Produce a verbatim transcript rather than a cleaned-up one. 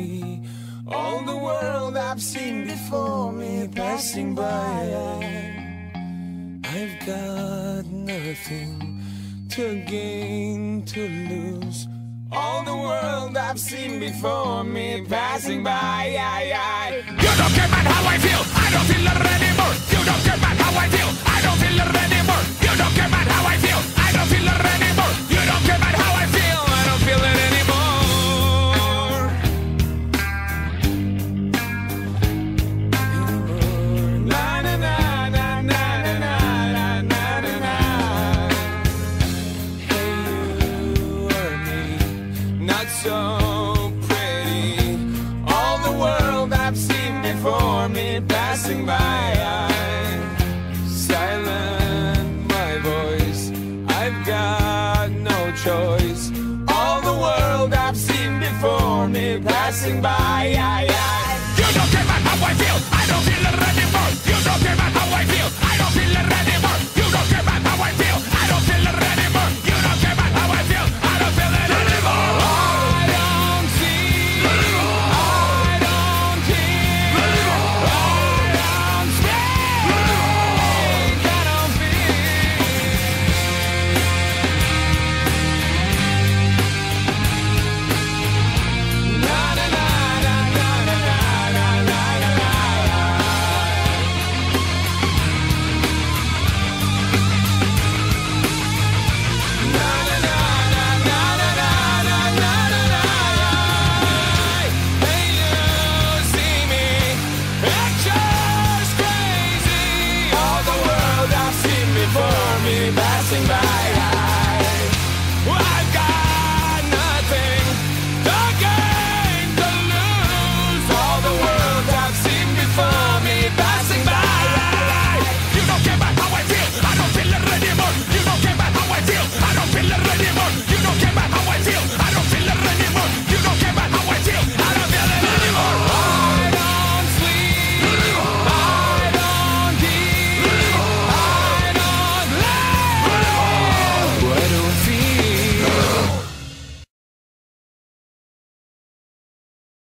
pretty. All the world I've seen before me passing by. I've got nothing to gain, to lose. All the world I've seen before me passing by. You don't care about how I feel, I don't feel it anymore. You don't care about how I feel, I don't feel it anymore. You don't care about how I feel, I don't feel it anymore. You don't care about how I feel, I don't feel it anymore. Na na na na na na na na na. Hey, you or me, not so pretty. All the world I've seen before me passing by.